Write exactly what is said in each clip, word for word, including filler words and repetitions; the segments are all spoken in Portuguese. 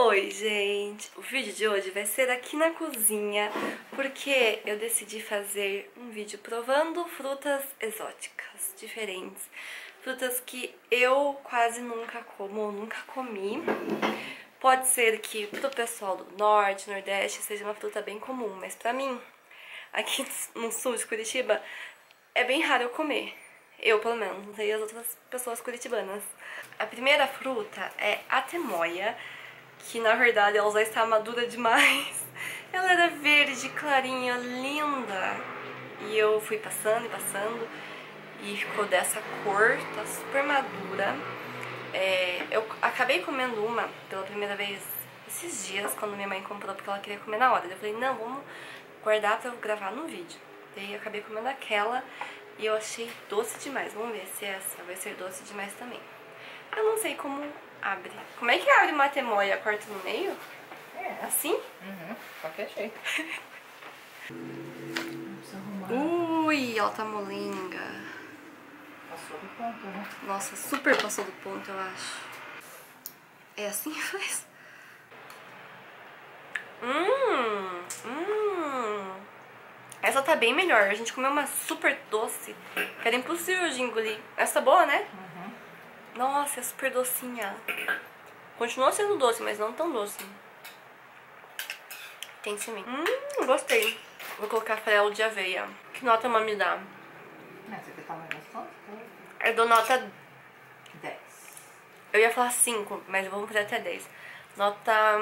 Oi, gente! O vídeo de hoje vai ser aqui na cozinha, porque eu decidi fazer um vídeo provando frutas exóticas, diferentes. Frutas que eu quase nunca como, nunca comi. Pode ser que pro pessoal do norte, nordeste, seja uma fruta bem comum, mas pra mim, aqui no sul de Curitiba, é bem raro eu comer. Eu, pelo menos, não sei as outras pessoas curitibanas. A primeira fruta é a temoia, que na verdade ela já está madura demais. Ela era verde, clarinha, linda. E eu fui passando e passando e ficou dessa cor, tá super madura. É, eu acabei comendo uma pela primeira vez esses dias, quando minha mãe comprou, porque ela queria comer na hora. Eu falei, não, vamos guardar pra eu gravar no vídeo. Daí eu acabei comendo aquela e eu achei doce demais. Vamos ver se essa vai ser doce demais também. Eu não sei como abre. Como é que abre uma temoia? Corta no meio? É. Assim? Uhum, qualquer jeito. Ui, ela tá molenga. Passou do ponto, né? Nossa, super passou do ponto, eu acho. É assim que faz? Hum, hum. Essa tá bem melhor. A gente comeu uma super doce, que era impossível de engolir. Essa tá boa, né? Uhum. Nossa, é super docinha. Continua sendo doce, mas não tão doce. Tem sim. Hum, gostei. Vou colocar farelo de aveia. Que nota uma me dá? Essa aqui tá mais gostosa? Eu dou nota... dez. Eu ia falar cinco, mas vamos fazer até dez. Nota...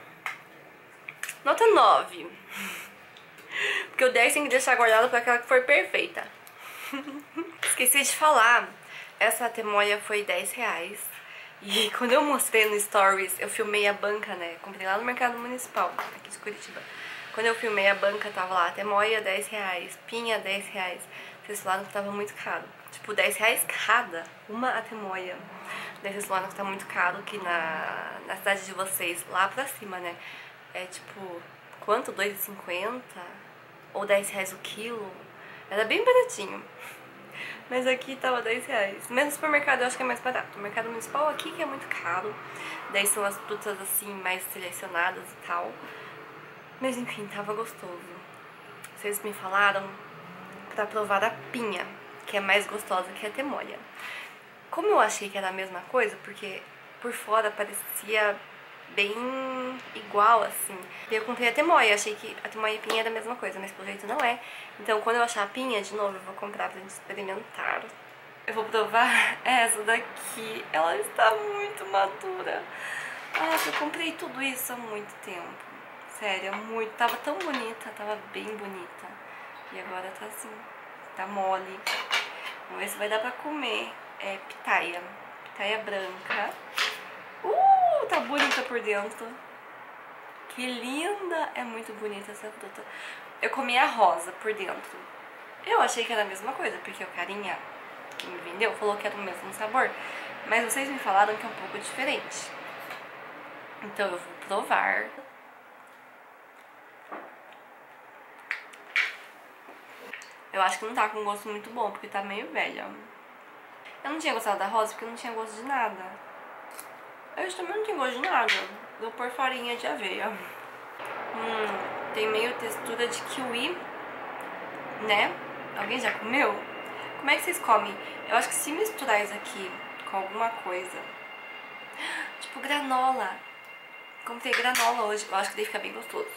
Nota nove. Porque o dez tem que deixar guardado pra aquela que for perfeita. Esqueci de falar. Essa temoia foi dez reais. E quando eu mostrei no Stories, eu filmei a banca, né? Comprei lá no Mercado Municipal, aqui de Curitiba. Quando eu filmei a banca, tava lá, temoia dez reais, pinha dez reais. Vocês falaram que tava muito caro. Tipo, dez reais cada, uma a temoia. Daí vocês falaram que tá muito caro, que na, na cidade de vocês, lá pra cima, né? É tipo, quanto? dois reais e cinquenta? Ou dez reais o quilo? Era bem baratinho. Mas aqui tava dez reais. Mesmo no supermercado eu acho que é mais barato. O mercado municipal aqui que é muito caro. Daí são as frutas assim mais selecionadas e tal. Mas enfim, tava gostoso. Vocês me falaram pra provar a pinha, que é mais gostosa que a temoia. Como eu achei que era a mesma coisa, porque por fora parecia bem igual, assim. Eu comprei a temoia, achei que a temoia e a pinha era a mesma coisa, mas pelo jeito não é. Então quando eu achar a pinha, de novo, eu vou comprar pra gente experimentar. Eu vou provar essa daqui. Ela está muito madura. Ah, eu comprei tudo isso há muito tempo. Sério, muito. Tava tão bonita, tava bem bonita. E agora tá assim, tá mole. Vamos ver se vai dar pra comer. É pitaia, pitaia branca. Uh, tá bonita por dentro. Que linda! É muito bonita essa fruta. Eu comi a rosa por dentro. Eu achei que era a mesma coisa, porque o carinha que me vendeu falou que era o mesmo sabor. Mas vocês me falaram que é um pouco diferente. Então eu vou provar. Eu acho que não tá com um gosto muito bom, porque tá meio velha. Eu não tinha gostado da rosa porque não tinha gosto de nada. Eu também não tenho gosto de nada. Vou pôr farinha de aveia. Hum, tem meio textura de kiwi, né? Alguém já comeu? Como é que vocês comem? Eu acho que se misturar isso aqui com alguma coisa, tipo granola. Comprei granola hoje, eu acho que daí fica bem gostoso.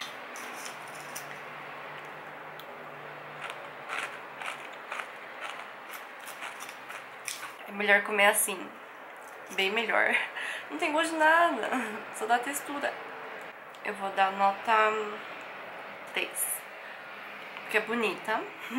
É melhor comer assim, bem melhor. Não tem gosto de nada, só dá textura. Eu vou dar nota três, porque é bonita.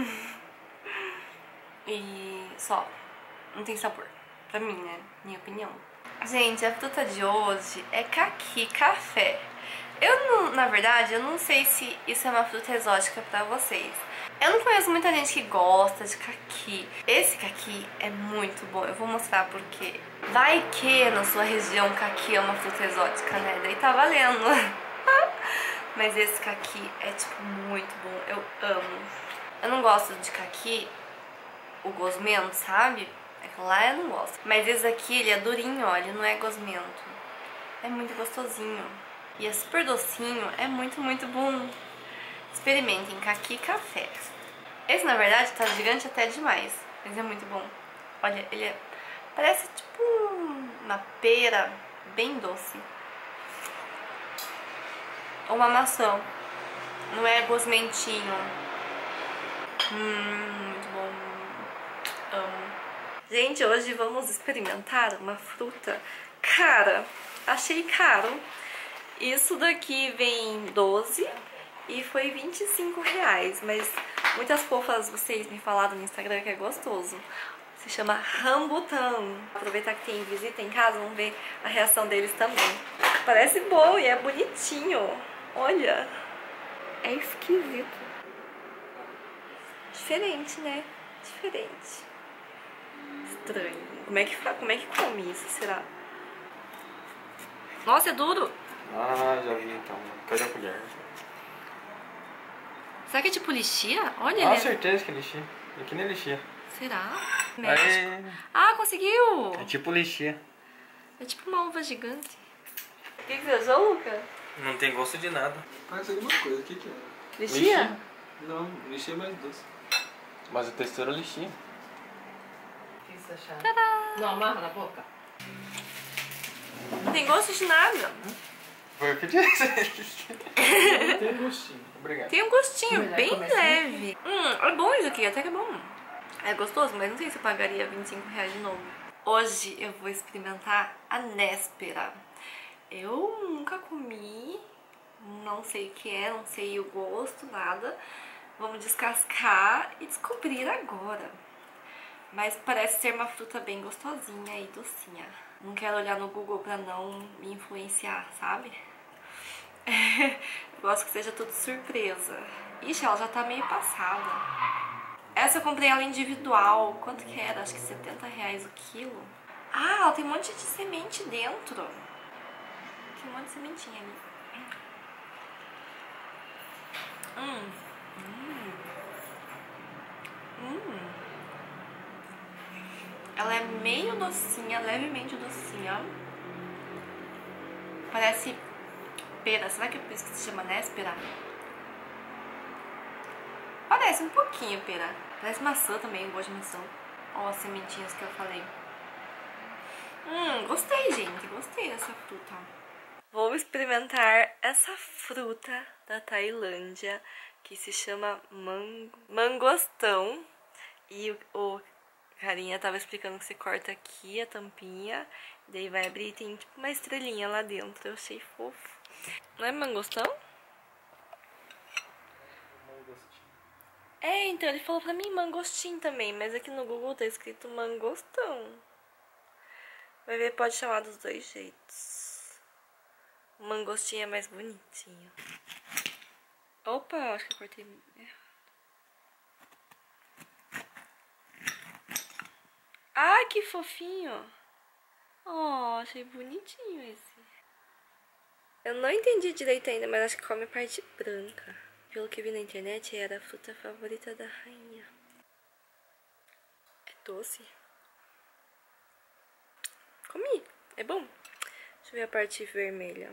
E só, não tem sabor, pra mim, né, minha opinião. Gente, a fruta de hoje é caqui, café. Eu não, na verdade, eu não sei se isso é uma fruta exótica pra vocês. Eu não conheço muita gente que gosta de caqui. Esse caqui é muito bom, eu vou mostrar porque vai que na sua região caqui é uma fruta exótica, né? Daí tá valendo. Mas esse caqui é tipo muito bom, eu amo. Eu não gosto de caqui, o gosmento, sabe? É que lá eu não gosto. Mas esse aqui, ele é durinho, ó, ele não é gosmento. é muito gostosinho. E é super docinho, é muito, muito bom. Experimentem, caqui café. Esse, na verdade, tá gigante até demais, mas é muito bom. Olha, ele é, parece tipo uma pera bem doce. Ou uma maçã. Não é gosmentinho. Hum, muito bom. Amo. Gente, hoje vamos experimentar uma fruta. Cara, achei caro. Isso daqui vem doze e foi vinte e cinco reais. Mas muitas fofas vocês me falaram no Instagram que é gostoso. Se chama rambutan. Aproveitar que tem visita em casa, vamos ver a reação deles também. Parece bom e é bonitinho. Olha, é esquisito. Diferente, né? Diferente. Estranho. Como é que, como é que come isso, será? Nossa, é duro. Ah, já vi então. Cadê a colher? Será que é tipo lixia? Olha, Ah, ele é... certeza que é lixia. Aqui não é lixia. Será? Aí, Ah, conseguiu! é tipo lixia. É tipo uma uva gigante. O que, que você achou, Luca? Não tem gosto de nada. Parece alguma coisa, o que que é? Lixia? Não, lixia é mais doce. Mas a textura é lixia. O que você achou? Tadá! Não amarra na boca? Não tem gosto de nada. Foi o que eu disse. Tem gostinho. Obrigado. Tem um gostinho Melhor bem começar. leve. Hum, é bom isso aqui, até que é bom. É gostoso, mas não sei se eu pagaria vinte e cinco reais de novo. Hoje eu vou experimentar a néspera. Eu nunca comi, não sei o que é, não sei o gosto, nada. Vamos descascar e descobrir agora. Mas parece ser uma fruta bem gostosinha e docinha. Não quero olhar no Google pra não me influenciar, sabe? Gosto que seja tudo surpresa. Ixi, ela já tá meio passada. Essa eu comprei ela individual. Quanto que era? Acho que setenta reais o quilo. Ah, ela tem um monte de semente dentro. Tem um monte de sementinha ali. Hum. Hum. Hum. Ela é meio docinha, levemente docinha. Parece pera. Será que é por isso que se chama néspera? Parece um pouquinho pera. Parece maçã também, gosto de maçã. Ó, as sementinhas que eu falei. Hum, gostei, gente. Gostei dessa fruta. Vou experimentar essa fruta da Tailândia que se chama man mangostão. E o, o carinha tava explicando que você corta aqui a tampinha, daí vai abrir e tem tipo uma estrelinha lá dentro. Eu achei fofo. Não é mangostão? É, então ele falou pra mim mangostim também, mas aqui no Google tá escrito mangostão. Vai ver, pode chamar dos dois jeitos. O mangostim é mais bonitinho. Opa, acho que eu cortei errado. Ai, que fofinho. Oh, achei bonitinho esse. Eu não entendi direito ainda, mas acho que come a parte branca. Pelo que vi na internet, era a fruta favorita da rainha. É doce. Comi. É bom. Deixa eu ver a parte vermelha.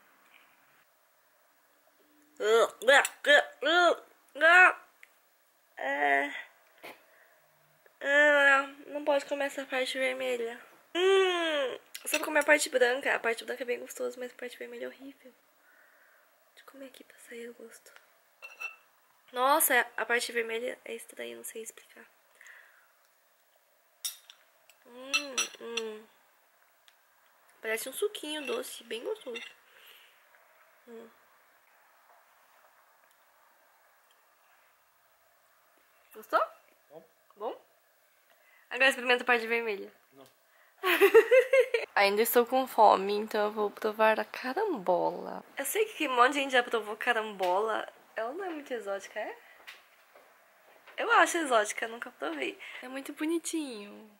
É... Ah, não pode comer essa parte vermelha. Hum, só pra comer a parte branca. A parte branca é bem gostosa, mas a parte vermelha é horrível. Deixa eu comer aqui pra sair o gosto. Nossa, a parte vermelha é estranha, não sei explicar. Hum, hum. Parece um suquinho doce, bem gostoso. Hum. Gostou? Bom. Bom? Agora experimenta a parte vermelha. Não. Ainda estou com fome, então eu vou provar a carambola. Eu sei que um monte de gente já provou carambola. Ela não é muito exótica, é? Eu acho exótica, nunca provei. É muito bonitinho.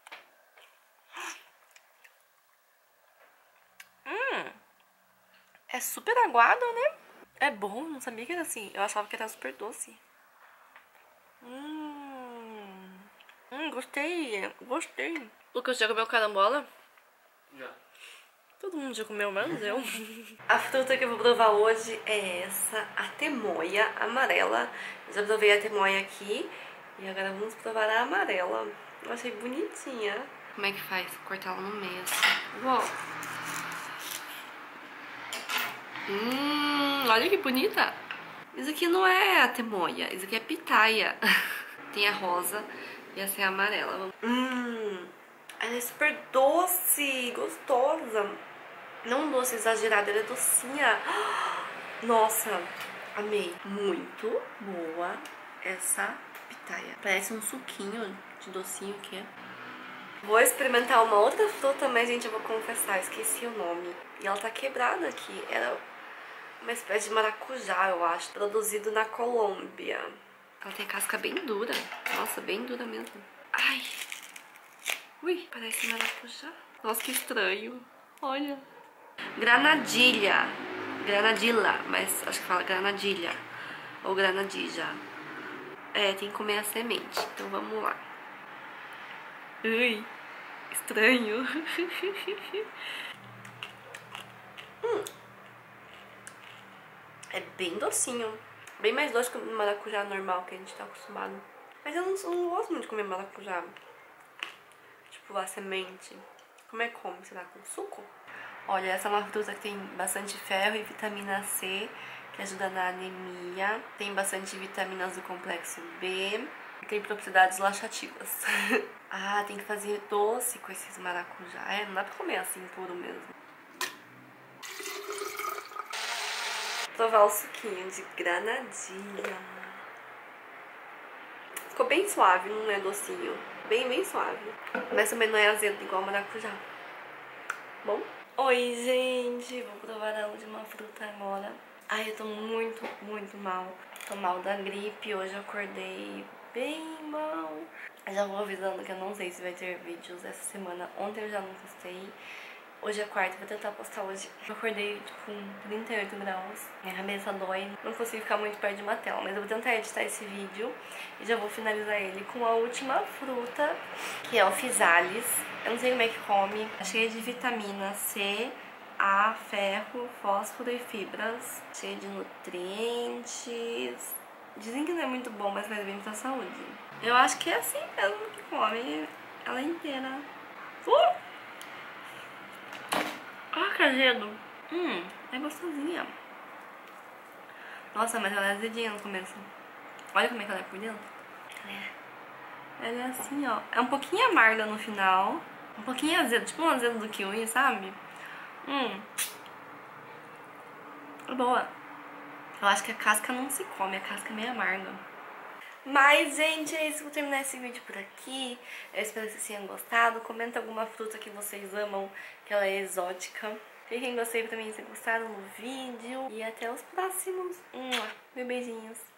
Hum. É super aguado, né? É bom, não sabia que era assim. Eu achava que era super doce. Hum. Hum, gostei. Gostei. Lucas, já comeu carambola? Já. Todo mundo já comeu, menos eu. A fruta que eu vou provar hoje é essa, a temoia amarela. Eu já provei a temoia aqui e agora vamos provar a amarela. Eu achei bonitinha. Como é que faz? Cortar ela no meio assim. Uou! Hum, olha que bonita! Isso aqui não é a temoia, isso aqui é pitaia. Tem a rosa e essa é a amarela. Hum, ela é super doce, gostosa. Não doce exagerado, ela é docinha. Nossa, amei. Muito boa essa pitaia. Parece um suquinho de docinho que é. Vou experimentar uma outra fruta, mas, gente, eu vou confessar, esqueci o nome. E ela tá quebrada aqui. Era uma espécie de maracujá, eu acho. Produzido na Colômbia. Ela tem a casca bem dura. Nossa, bem dura mesmo. Ai. Ui, parece maracujá. Nossa, que estranho. Olha. Granadilha. Granadilla, mas acho que fala granadilha. Ou granadija. É, tem que comer a semente. Então vamos lá. Ui, estranho. hum. É bem docinho. Bem mais doce que o maracujá normal que a gente tá acostumado. Mas eu não, eu não gosto muito de comer maracujá. Tipo, a semente. Como é que come? Será com suco? Olha, essa é uma fruta que tem bastante ferro e vitamina C, que ajuda na anemia. Tem bastante vitaminas do complexo B. E tem propriedades laxativas. Ah, tem que fazer doce com esses maracujá. É, não dá pra comer assim puro mesmo. Vou provar o suquinho de granadilha. Ficou bem suave, não é docinho. Bem, bem suave. Mas também não é azedo igual maracujá. Bom? Oi, gente. Vou provar a última fruta agora. Ai, eu tô muito, muito mal. Tô mal da gripe. Hoje eu acordei bem mal. Já vou avisando que eu não sei se vai ter vídeos essa semana. Ontem eu já não postei. Hoje é quarta, vou tentar postar hoje. Eu acordei tipo com trinta e oito graus. Minha cabeça dói. Não consigo ficar muito perto de uma tela. Mas eu vou tentar editar esse vídeo. E já vou finalizar ele com a última fruta, que é o physalis. Eu não sei como é que come. É cheia de vitamina C, A, ferro, fósforo e fibras. Cheia de nutrientes. Dizem que não é muito bom, mas faz bem pra saúde. Eu acho que é assim mesmo que come ela inteira. Uh! Ah, que azedo. Hum, é gostosinha. Nossa, mas ela é azedinha no começo. Olha como é que ela é por dentro. Ela é, ela é assim, ó. É um pouquinho amarga no final. Um pouquinho azedo, tipo um azedo do kiwi, sabe? Hum. É boa. Eu acho que a casca não se come, a casca é meio amarga. Mas, gente, é isso. Vou terminar esse vídeo por aqui. Eu espero que vocês tenham gostado. Comenta alguma fruta que vocês amam, que ela é exótica. Cliquem em gostei pra mim se gostaram no vídeo. E até os próximos. Beijinhos.